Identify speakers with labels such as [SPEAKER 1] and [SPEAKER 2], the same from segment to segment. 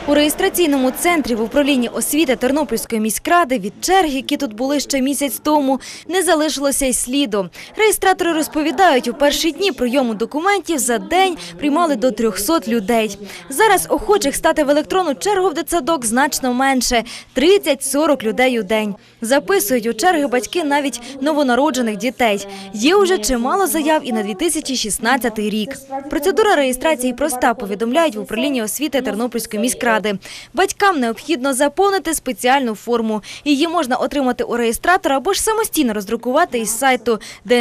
[SPEAKER 1] У реєстраційному центрі в управлінні освіти Тернопільської міськради від черг, які тут були ще місяць тому, не залишилося й сліду. Реєстратори розповідають, у перші дні прийому документів за день приймали до 300 людей. Зараз охочих стати в електронну чергу в дитсадок значно менше – 30-40 людей у день. Записують у черги батьки навіть новонароджених дітей. Є уже чимало заяв і на 2016 рік. Процедура реєстрації проста, повідомляють в управлінні освіти Тернопільської міськради. Батькам необхідно заповнити спеціальну форму. Її можна отримати у реєстратора або ж самостійно роздрукувати із сайту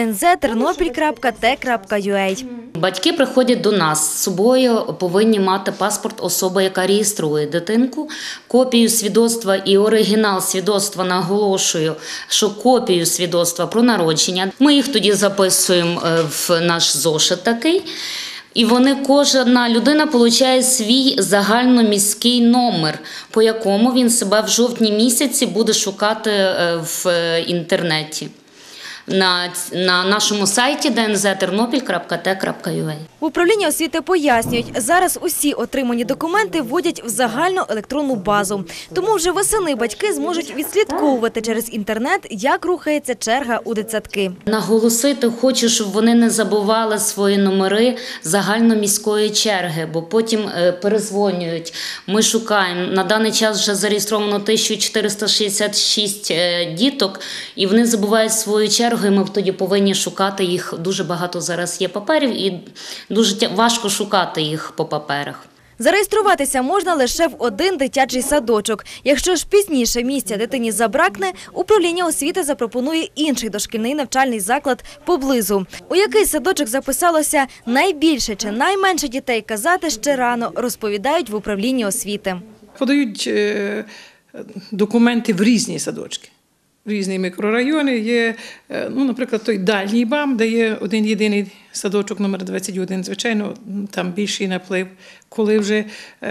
[SPEAKER 1] dnz.ternopil.t.ua.
[SPEAKER 2] Батьки приходять до нас, з собою повинні мати паспорт особи, яка реєструє дитинку, копію свідоцтва і оригінал свідоцтва, наголошую, що копію свідоцтва про народження. Ми їх тоді записуємо в наш зошит такий. І кожна людина отримує свій загальноміський номер, по якому він себе в жовтні місяці буде шукати в інтернеті. На нашому сайті dnz.ternopil.t.ua.
[SPEAKER 1] В управлінні освіти пояснюють, зараз усі отримані документи вводять в загальну електронну базу. Тому вже восени батьки зможуть відслідковувати через інтернет, як рухається черга у дитсадки.
[SPEAKER 2] Наголосити хочу, щоб вони не забували свої номери загальноміської черги, бо потім перезвонюють. Ми шукаємо. На даний час вже зареєстровано 1466 діток, і вони забувають свою чергу. І ми тоді повинні шукати їх. Дуже багато зараз є паперів і дуже важко шукати їх по паперах.
[SPEAKER 1] Зареєструватися можна лише в один дитячий садочок. Якщо ж пізніше місця дитині забракне, управління освіти запропонує інший дошкільний навчальний заклад поблизу. У який садочок записалося найбільше чи найменше дітей, казати ще рано, розповідають в управлінні освіти.
[SPEAKER 3] Подають документи в різні садочки. В різні мікрорайони є, наприклад, той дальній БАМ, де є один єдиний садочок номер 21, звичайно, там більший наплив. Коли вже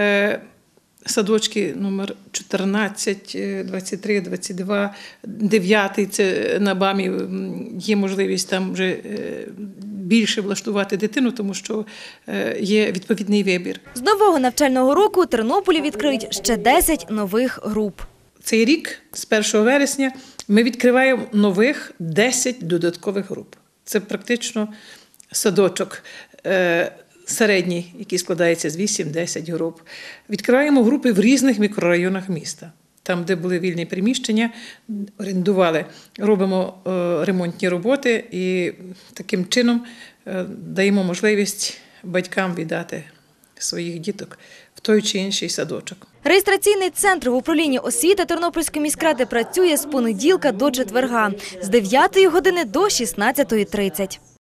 [SPEAKER 3] садочки номер 14, 23, 22, 9, це на БАМі є можливість там вже більше влаштувати дитину, тому що є відповідний вибір.
[SPEAKER 1] З нового навчального року у Тернополі відкриють ще 10 нових груп.
[SPEAKER 3] Цей рік, з 1 вересня, ми відкриваємо нових 10 додаткових груп. Це практично садочок середній, який складається з 8-10 груп. Відкриваємо групи в різних мікрорайонах міста. Там, де були вільні приміщення, орендували, робимо ремонтні роботи і таким чином даємо можливість батькам віддати своїх діток в той чи інший садочок.
[SPEAKER 1] Реєстраційний центр в управлінні освіти Тернопільської міськради працює з понеділка до четверга, з 9 години до 16:30.